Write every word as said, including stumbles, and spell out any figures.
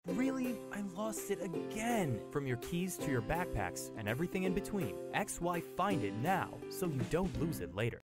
Really? I lost it again! From your keys to your backpacks and everything in between, X Y Find It now so you don't lose it later.